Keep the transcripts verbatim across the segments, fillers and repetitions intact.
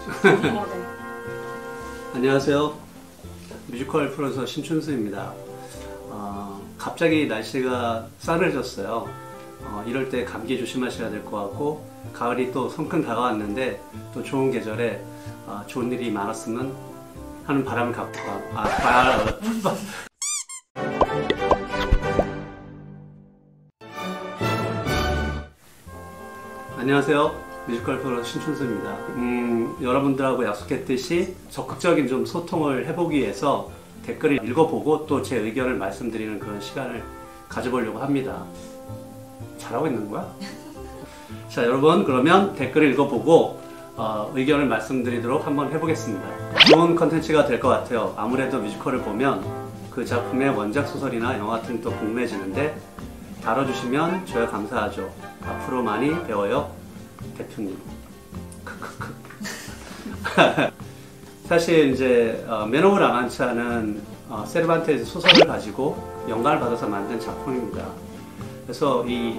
안녕하세요. 뮤지컬 프로듀서 신춘수입니다. 어, 갑자기 날씨가 싸늘해졌어요. 어, 이럴 때 감기 조심하셔야 될 것 같고, 가을이 또 성큼 다가왔는데 또 좋은 계절에 어, 좋은 일이 많았으면 하는 바람을 갖고 아, 아, 안녕하세요. 뮤지컬 프로듀서 신춘수입니다. 음, 여러분들하고 약속했듯이 적극적인 좀 소통을 해보기 위해서 댓글을 읽어보고 또 제 의견을 말씀드리는 그런 시간을 가져보려고 합니다. 잘하고 있는 거야? 자, 여러분, 그러면 댓글을 읽어보고 어, 의견을 말씀드리도록 한번 해보겠습니다. 좋은 컨텐츠가 될 것 같아요. 아무래도 뮤지컬을 보면 그 작품의 원작 소설이나 영화 같은 또 궁금해지는데 다뤄주시면 저야 감사하죠. 앞으로 많이 배워요, 대표님. 크크크. 사실 이제 어, 맨 오브 라만차는 어, 세르반테스 소설을 가지고 영감을 받아서 만든 작품입니다. 그래서 이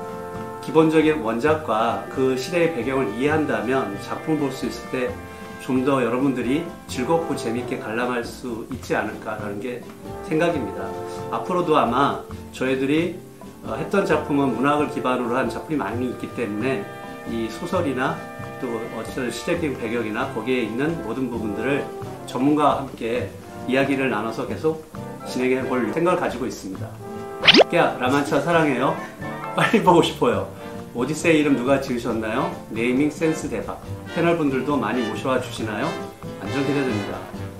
기본적인 원작과 그 시대의 배경을 이해한다면 작품을 볼 수 있을 때 좀 더 여러분들이 즐겁고 재밌게 관람할 수 있지 않을까라는 게 생각입니다. 앞으로도 아마 저희들이 어, 했던 작품은 문학을 기반으로 한 작품이 많이 있기 때문에 이 소설이나 또 어떤 시대적 배경이나 거기에 있는 모든 부분들을 전문가와 함께 이야기를 나눠서 계속 진행해 볼 생각을 가지고 있습니다. 야, 라만차 사랑해요. 빨리 보고 싶어요. 오디세이 이름 누가 지으셨나요? 네이밍 센스 대박. 패널분들도 많이 모셔와 주시나요? 완전 기대됩니다.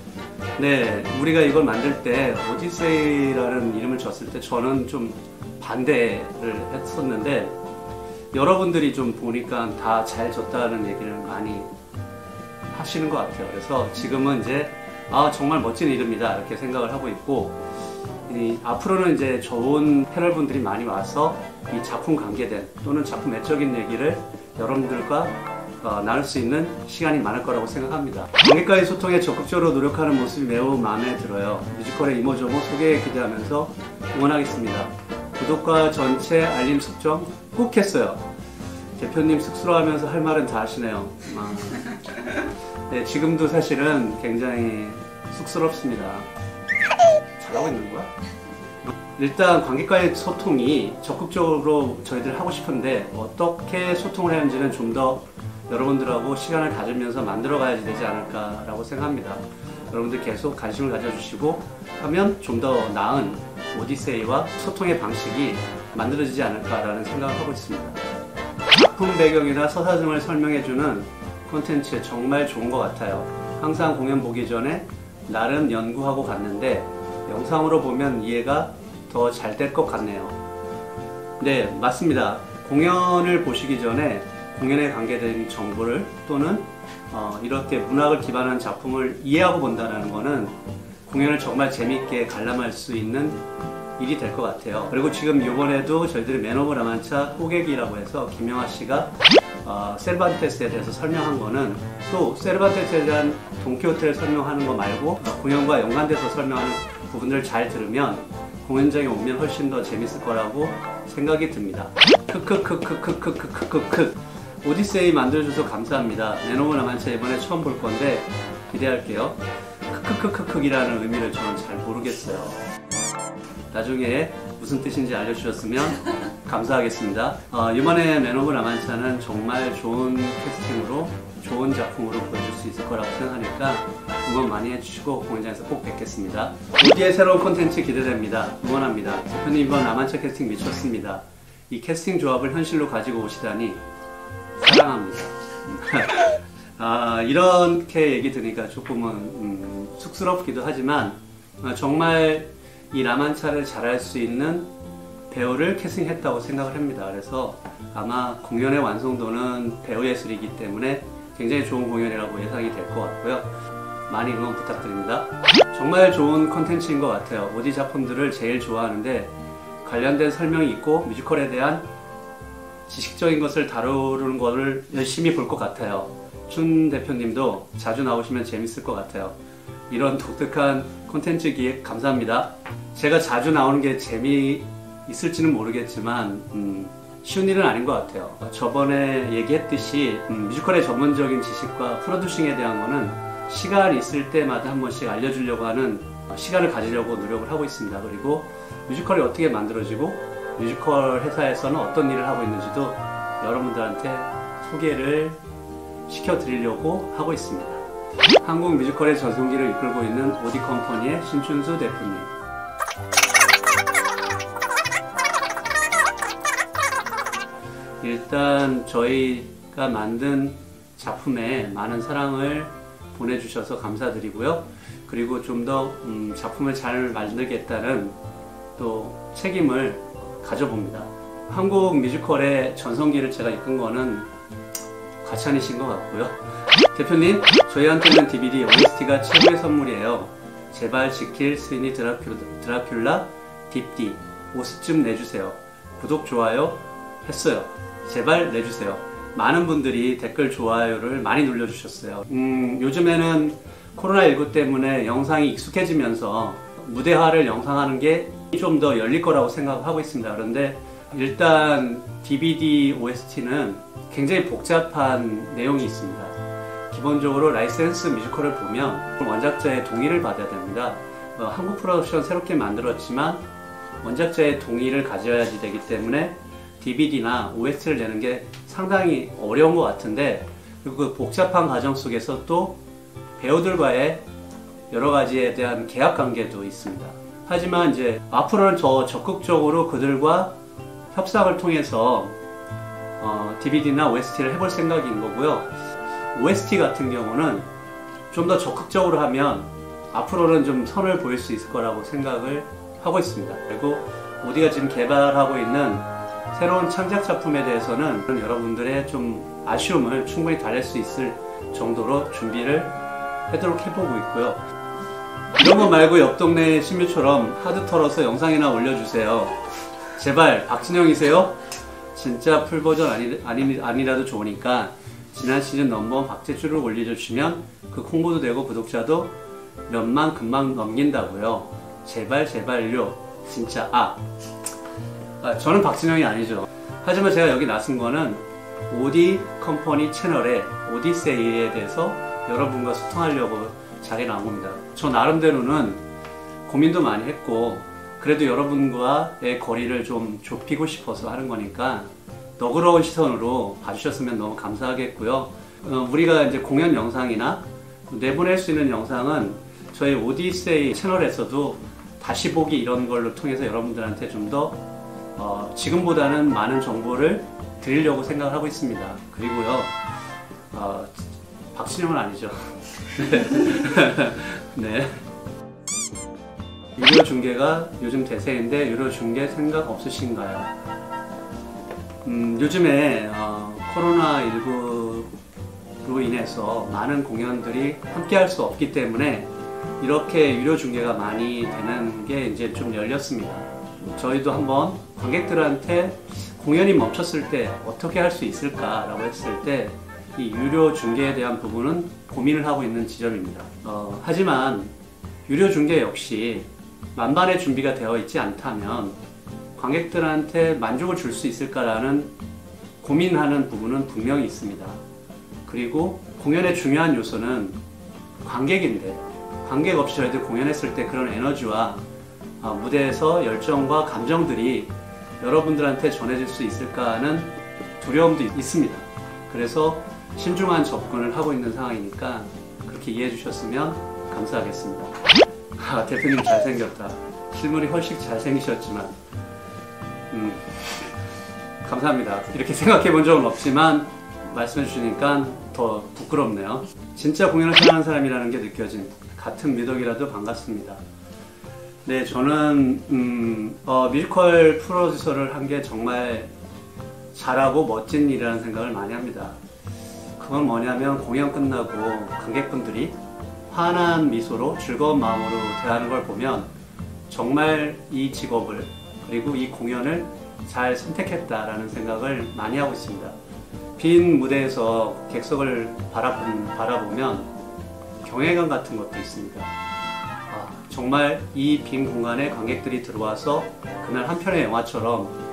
네, 우리가 이걸 만들 때 오디세이라는 이름을 줬을 때 저는 좀 반대를 했었는데 여러분들이 좀 보니까 다 잘 줬다는 얘기를 많이 하시는 것 같아요. 그래서 지금은 이제 아, 정말 멋진 이름이다 이렇게 생각을 하고 있고, 이 앞으로는 이제 좋은 패널분들이 많이 와서 이 작품 관계된 또는 작품 외적인 얘기를 여러분들과 어, 나눌 수 있는 시간이 많을 거라고 생각합니다. 관객과의 소통에 적극적으로 노력하는 모습이 매우 마음에 들어요. 뮤지컬의 이모저모 소개에 기대하면서 응원하겠습니다. 구독과 전체 알림 설정 꼭 했어요. 대표님 쑥스러워하면서 할 말은 다 하시네요. 아. 네, 지금도 사실은 굉장히 쑥스럽습니다. 잘하고 있는 거야? 일단 관객과의 소통이 적극적으로 저희들 하고 싶은데 어떻게 소통을 해야 하는지는 좀 더 여러분들하고 시간을 가지면서 만들어 가야지 되지 않을까라고 생각합니다. 여러분들 계속 관심을 가져주시고 하면 좀 더 나은 오디세이와 소통의 방식이 만들어지지 않을까라는 생각을 하고 있습니다. 작품 배경이나 서사 등을 설명해주는 콘텐츠 정말 좋은 것 같아요. 항상 공연 보기 전에 나름 연구하고 갔는데 영상으로 보면 이해가 더 잘 될 것 같네요. 네, 맞습니다. 공연을 보시기 전에 공연에 관계된 정보를 또는 어, 이렇게 문학을 기반한 작품을 이해하고 본다는 것은 공연을 정말 재밌게 관람할 수 있는 일이 될 것 같아요. 그리고 지금 이번에도 저희들이 맨 오브 라만차 호객이라고 해서 김영하 씨가 어, 세르반테스에 대해서 설명한 거는 또 세르반테스에 대한 돈키호테를 설명하는 거 말고 어, 공연과 연관돼서 설명하는 부분들을 잘 들으면 공연장에 오면 훨씬 더 재밌을 거라고 생각이 듭니다. 크크크크크크크크크크. 오디세이 만들어줘서 감사합니다. 맨 오브 라만차 이번에 처음 볼 건데 기대할게요. 크크크크크이라는 의미를 저는 잘 모르겠어요. 나중에 무슨 뜻인지 알려주셨으면 감사하겠습니다. 어, 이번에 맨 오브 라만차는 정말 좋은 캐스팅으로 좋은 작품으로 보여줄 수 있을 거라고 생각하니까 응원 많이 해주시고 공연장에서 꼭 뵙겠습니다. 오디의 새로운 콘텐츠 기대됩니다. 응원합니다. 대표님 이번 라만차 캐스팅 미쳤습니다. 이 캐스팅 조합을 현실로 가지고 오시다니 사랑합니다. 아, 이렇게 얘기 드니까 조금은 음, 쑥스럽기도 하지만 어, 정말 이 라만차를 잘할 수 있는 배우를 캐스팅했다고 생각을 합니다. 그래서 아마 공연의 완성도는 배우 예술이기 때문에 굉장히 좋은 공연이라고 예상이 될 것 같고요. 많이 응원 부탁드립니다. 정말 좋은 컨텐츠인 것 같아요. 오디 작품들을 제일 좋아하는데 관련된 설명이 있고 뮤지컬에 대한 지식적인 것을 다루는 것을 열심히 볼 것 같아요. 춘 대표님도 자주 나오시면 재밌을 것 같아요. 이런 독특한 콘텐츠 기획 감사합니다. 제가 자주 나오는 게 재미있을지는 모르겠지만 음, 쉬운 일은 아닌 것 같아요. 저번에 얘기했듯이 음, 뮤지컬의 전문적인 지식과 프로듀싱에 대한 거는 시간이 있을 때마다 한 번씩 알려주려고 하는 시간을 가지려고 노력을 하고 있습니다. 그리고 뮤지컬이 어떻게 만들어지고 뮤지컬 회사에서는 어떤 일을 하고 있는지도 여러분들한테 소개를 시켜드리려고 하고 있습니다. 한국 뮤지컬의 전성기를 이끌고 있는 오디 컴퍼니의 신춘수 대표님, 일단 저희가 만든 작품에 많은 사랑을 보내주셔서 감사드리고요. 그리고 좀 더 음, 작품을 잘 만들겠다는 또 책임을 가져봅니다. 한국 뮤지컬의 전성기를 제가 이끈 거는 과찬이신 것 같고요. 대표님, 저희한테는 디비디 오에스티가 최고의 선물이에요. 제발 지킬 스위니 드라큘, 드라큘라 딥디 오스쯤 내주세요. 구독, 좋아요 했어요. 제발 내주세요. 많은 분들이 댓글, 좋아요를 많이 눌러주셨어요. 음, 요즘에는 코로나십구 때문에 영상이 익숙해지면서 무대화를 영상하는 게 좀 더 열릴 거라고 생각하고 있습니다. 그런데 일단 디비디 오에스티는 굉장히 복잡한 내용이 있습니다. 기본적으로 라이센스 뮤지컬을 보면 원작자의 동의를 받아야 됩니다. 어, 한국 프로덕션 새롭게 만들었지만 원작자의 동의를 가져야지 되기 때문에 디비디나 오에스티를 내는 게 상당히 어려운 것 같은데, 그리고 그 복잡한 과정 속에서 또 배우들과의 여러 가지에 대한 계약 관계도 있습니다. 하지만 이제 앞으로는 더 적극적으로 그들과 협상을 통해서 어, 디비디나 오에스티를 해볼 생각인 거고요. 오에스티 같은 경우는 좀 더 적극적으로 하면 앞으로는 좀 선을 보일 수 있을 거라고 생각을 하고 있습니다. 그리고 오디가 지금 개발하고 있는 새로운 창작 작품에 대해서는 여러분들의 좀 아쉬움을 충분히 달랠 수 있을 정도로 준비를 하도록 해보고 있고요. 이런 거 말고 옆 동네 신뮤처럼 하드 털어서 영상이나 올려주세요. 제발. 박진영이세요? 진짜 풀버전 아니, 아니, 아니라도 좋으니까 지난 시즌 넘버원 박제주를 올려주시면 그 홍보도 되고 구독자도 몇만 금방 넘긴다고요. 제발 제발요. 진짜. 아, 아 저는 박진영이 아니죠. 하지만 제가 여기 나선 거는 오디 컴퍼니 채널의 오디세이에 대해서 여러분과 소통하려고 자리에 나온 겁니다. 저 나름대로는 고민도 많이 했고 그래도 여러분과의 거리를 좀 좁히고 싶어서 하는 거니까 너그러운 시선으로 봐주셨으면 너무 감사하겠고요. 어, 우리가 이제 공연 영상이나 내보낼 수 있는 영상은 저희 오디세이 채널에서도 다시 보기 이런 걸로 통해서 여러분들한테 좀 더 어, 지금보다는 많은 정보를 드리려고 생각을 하고 있습니다. 그리고요, 어, 박진영은 아니죠. 네. 유료 중계가 요즘 대세인데 유료 중계 생각 없으신가요? 음, 요즘에 어, 코로나십구로 인해서 많은 공연들이 함께 할 수 없기 때문에 이렇게 유료 중계가 많이 되는 게 이제 좀 열렸습니다. 저희도 한번 관객들한테 공연이 멈췄을 때 어떻게 할 수 있을까라고 했을 때 이 유료 중계에 대한 부분은 고민을 하고 있는 지점입니다. 어, 하지만 유료 중계 역시 만반의 준비가 되어 있지 않다면 관객들한테 만족을 줄 수 있을까라는 고민하는 부분은 분명히 있습니다. 그리고 공연의 중요한 요소는 관객인데, 관객 없이 저희들 공연했을 때 그런 에너지와 어, 무대에서 열정과 감정들이 여러분들한테 전해질 수 있을까 하는 두려움도 있습니다. 그래서 신중한 접근을 하고 있는 상황이니까 그렇게 이해해 주셨으면 감사하겠습니다. 아, 대표님 잘생겼다. 실물이 훨씬 잘생기셨지만 음, 감사합니다. 이렇게 생각해 본 적은 없지만 말씀해 주시니까 더 부끄럽네요. 진짜 공연을 사랑하는 사람이라는 게 느껴진 같은 미덕이라도 반갑습니다. 네, 저는 음, 어, 뮤지컬 프로듀서를 한 게 정말 잘하고 멋진 일이라는 생각을 많이 합니다. 그건 뭐냐면 공연 끝나고 관객분들이 환한 미소로 즐거운 마음으로 대하는 걸 보면 정말 이 직업을 그리고 이 공연을 잘 선택했다라는 생각을 많이 하고 있습니다. 빈 무대에서 객석을 바라보, 바라보면 경외감 같은 것도 있습니다. 아, 정말 이 빈 공간에 관객들이 들어와서 그날 한 편의 영화처럼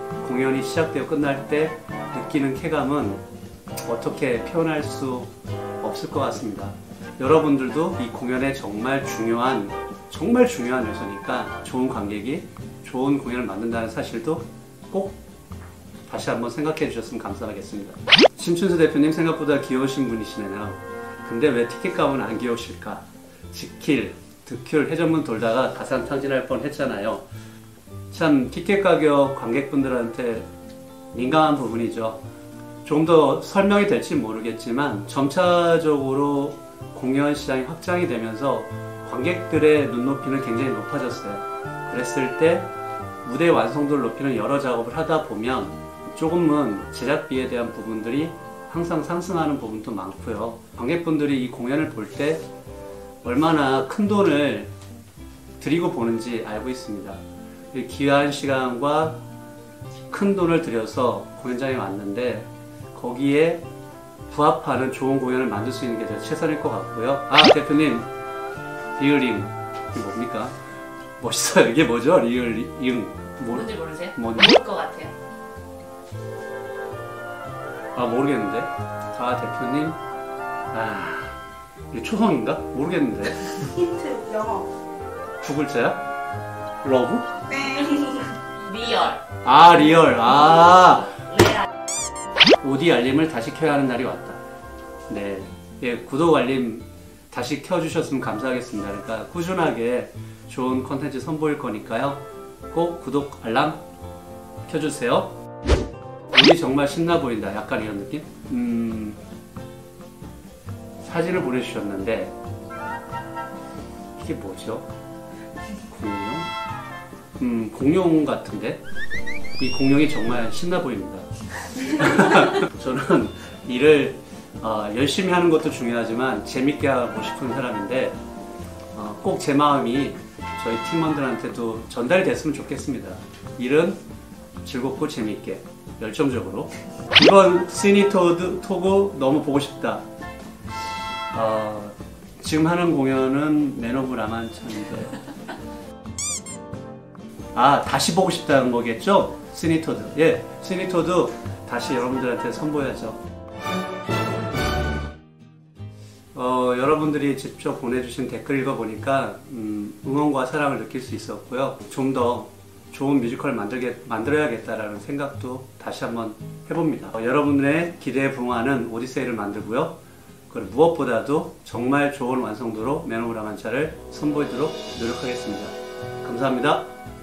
공연이 시작되어 끝날 때 느끼는 쾌감은 어떻게 표현할 수 없을 것 같습니다. 여러분들도 이 공연에 정말 중요한 정말 중요한 요소니까 좋은 관객이 좋은 공연을 만든다는 사실도 꼭 다시 한번 생각해 주셨으면 감사하겠습니다. 심춘수 대표님 생각보다 귀여우신 분이시네요. 근데 왜 티켓값은 안 귀여우실까? 지킬, 득큐, 회전문 돌다가 가산탕진할 뻔 했잖아요. 참 티켓 가격 관객분들한테 민감한 부분이죠. 좀 더 설명이 될지 모르겠지만 점차적으로 공연 시장이 확장이 되면서 관객들의 눈높이는 굉장히 높아졌어요. 그랬을 때 무대 완성도를 높이는 여러 작업을 하다 보면 조금은 제작비에 대한 부분들이 항상 상승하는 부분도 많고요. 관객분들이 이 공연을 볼 때 얼마나 큰 돈을 들이고 보는지 알고 있습니다. 귀한 시간과 큰 돈을 들여서 공연장에 왔는데 거기에 부합하는 좋은 공연을 만들 수 있는 게 최선일 것 같고요. 아, 대표님, 리얼링 이게 뭡니까? 멋있어요. 이게 뭐죠? 리얼링 뭔지 모르세요? 뭔지? 모를 것 같아요. 아, 모르겠는데. 아, 대표님, 아, 이게 초성인가? 모르겠는데. 힌트 영어. 두 글자야? 러브? 네. 리얼. 아, 리얼. 아, 레알. 오디 알림을 다시 켜야 하는 날이 왔다. 네, 예, 구독 알림 다시 켜주셨으면 감사하겠습니다. 그러니까 꾸준하게 좋은 컨텐츠 선보일 거니까요. 꼭 구독 알람 켜주세요. 우리 정말 신나 보인다. 약간 이런 느낌? 음, 사진을 보내주셨는데 이게 뭐죠? 공룡? 음, 공룡 같은데? 이 공룡이 정말 신나 보입니다. 저는 일을 어, 열심히 하는 것도 중요하지만 재밌게 하고 싶은 사람인데 어, 꼭 제 마음이 저희 팀원들한테도 전달이 됐으면 좋겠습니다. 일은 즐겁고 재밌게 열정적으로. 이번 시니 토드, 토고 너무 보고 싶다. 어, 지금 하는 공연은 맨 오브 라만차인데 아, 다시 보고 싶다는 거겠죠? 시니토드. 예, 시니토드 다시 여러분들한테 선보여야죠. 어, 여러분들이 직접 보내주신 댓글 읽어보니까 음, 응원과 사랑을 느낄 수 있었고요. 좀 더 좋은 뮤지컬을 만들게, 만들어야겠다라는 생각도 다시 한번 해봅니다. 어, 여러분의 기대에 부응하는 오디세이를 만들고요. 그리고 무엇보다도 정말 좋은 완성도로 맨 오브 라만차를 선보이도록 노력하겠습니다. 감사합니다.